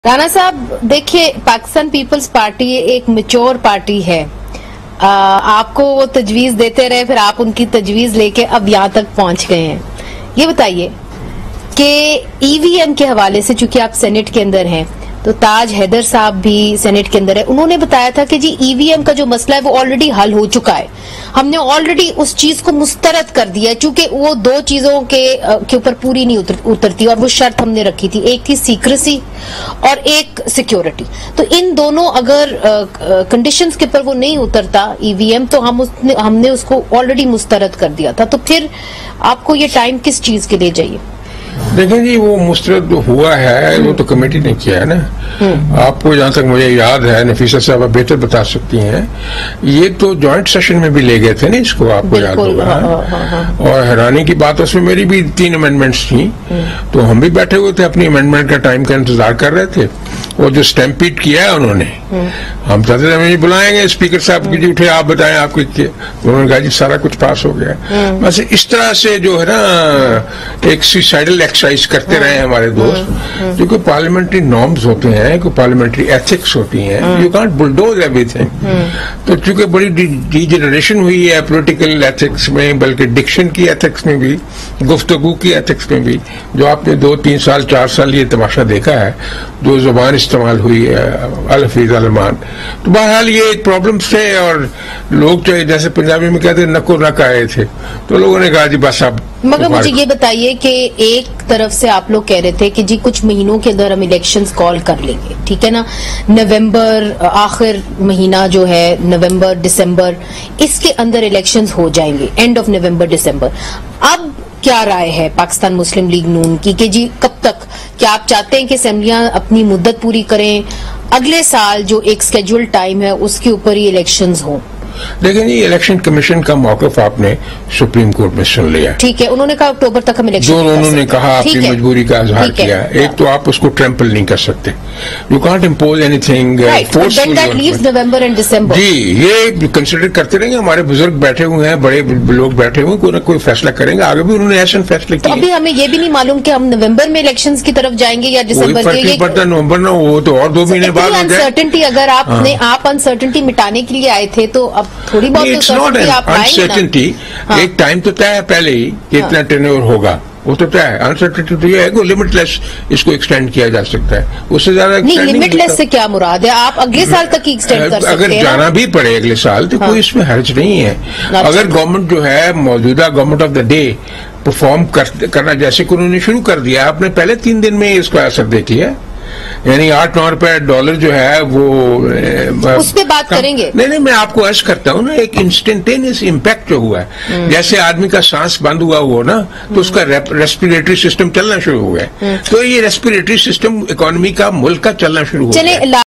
राना साहब, देखिए, पाकिस्तान पीपल्स पार्टी एक मैच्योर पार्टी है। आपको वो तजवीज देते रहे, फिर आप उनकी तजवीज लेके अब यहाँ तक पहुंच गए हैं। ये बताइए कि ईवीएम के हवाले से, चूंकि आप सेनेट के अंदर हैं, तो ताज हैदर साहब भी सेनेट के अंदर है, उन्होंने बताया था कि जी ईवीएम का जो मसला है वो ऑलरेडी हल हो चुका है, हमने ऑलरेडी उस चीज को मुस्तरद कर दिया है, चूंकि वो दो चीजों के ऊपर पूरी नहीं उतरती और वो शर्त हमने रखी थी, एक थी सीक्रेसी और एक सिक्योरिटी। तो इन दोनों अगर कंडीशंस के ऊपर वो नहीं उतरता ईवीएम, तो हमने उसको ऑलरेडी मुस्तरद कर दिया था। तो फिर आपको ये टाइम किस चीज के लिए चाहिए? देखें जी, वो मुस्तरद हुआ है, वो तो कमेटी ने किया है ना। आपको जहां तक मुझे याद है, नफीसा साहब बेहतर बता सकती हैं, ये तो जॉइंट सेशन में भी ले गए थे ना इसको, आपको याद होगा। और हैरानी की बात, उसमें मेरी भी 3 अमेंडमेंट्स थी, तो हम भी बैठे हुए थे, अपनी अमेंडमेंट का टाइम का इंतजार कर रहे थे। वो जो स्टैम्पीड किया है उन्होंने, हम चाहते थे बुलाएंगे स्पीकर साहब की, उठे आप बताएं आपके, उन्होंने कहा जी सारा कुछ पास हो गया। बस इस तरह से जो है ना, एक सुसाइडल एक्सरसाइज करते रहे हमारे दोस्त। जो कोई पार्लियामेंट्री नॉर्म्स होते हैं, कोई पार्लियामेंट्री एथिक्स होती हैं, यू कांट बुलडोज एवरीथिंग। तो चूंकि बड़ी डिजेनरेशन हुई है पॉलिटिकल एथिक्स में, बल्कि डिक्शन की एथिक्स में भी, गुफ्तगू की एथिक्स में भी, जो आपने 2, 3 साल 4 साल ये तमाशा देखा है, जो जुबान इस्तेमाल हुई है अल-हफीज अलमान, तो बहरहाल ये एक प्रॉब्लम थे। और लोग चाहे जैसे पंजाबी में कहते नको नक आए थे, तो लोगों ने कहा जी बस अब। मगर मुझे ये बताइए कि एक तरफ से आप लोग कह रहे थे कि जी कुछ महीनों के अंदर हम इलेक्शंस कॉल कर लेंगे, ठीक है ना, नवंबर आखिर महीना जो है, नवंबर दिसंबर, इसके अंदर इलेक्शंस हो जाएंगे, एंड ऑफ नवंबर दिसंबर। अब क्या राय है पाकिस्तान मुस्लिम लीग नून की कि जी कब तक, क्या आप चाहते हैं कि असेंबलियां अपनी मुद्दत पूरी करें, अगले साल जो एक स्केड्यूल टाइम है उसके ऊपर ही इलेक्शंस हों? लेकिन ये इलेक्शन कमीशन का मौकफ आपने सुप्रीम कोर्ट में सुन लिया, ठीक है। उन्होंने कहा अक्टूबर तक हम इलेक्शन, उन्होंने कहा अपनी मजबूरी का इजहार किया। एक तो आप उसको ट्रैम्पल नहीं कर सकते, you can't impose anything November and December. जी, ये कंसिडर करते रहेंगे, हमारे बुजुर्ग बैठे हुए हैं, बड़े लोग बैठे हुए हैं, कोई ना कोई फैसला करेंगे। आगे भी उन्होंने ऐसा फैसले किए। अभी हमें ये भी नहीं मालूम कि हम नवंबर में इलेक्शन की तरफ जाएंगे या दिसंबर के, पड़ता नवंबर ना, वो तो और 2 महीने बाद अनसर्टेनिटी। अगर आप अनसर्टेनिटी मिटाने के लिए आए थे, तो अब थोड़ी बहुत अनसर्टेनिटी, एक टाइम तो तय है पहले ही कि इतना टर्नओवर होगा, वो तो तय है। अनसर्टेनिटी तो ये है कि लिमिटलेस इसको एक्सटेंड किया जा सकता है, उससे ज्यादा नहीं। लिमिटलेस से क्या मुराद है? आप अगले साल तक ही एक्सटेंड कर सकते हैं। अगर जाना भी पड़े अगले साल तो कोई इसमें हर्ज नहीं है। अगर गवर्नमेंट जो है, मौजूदा government of the day perform करना जैसे कि उन्होंने शुरू कर दिया, आपने पहले 3 दिन में इसका असर देख लिया, यानी 8-9 रुपए डॉलर जो है वो उस पे बात करेंगे। नहीं, मैं आपको अर्ज करता हूँ ना, एक इंस्टेंटेनियस इम्पैक्ट जो हुआ है, जैसे आदमी का सांस बंद हुआ हो ना, तो उसका रेस्पिरेटरी सिस्टम चलना शुरू हो गया। तो ये रेस्पिरेटरी सिस्टम इकोनॉमी का, मुल्क का चलना शुरू हो गया।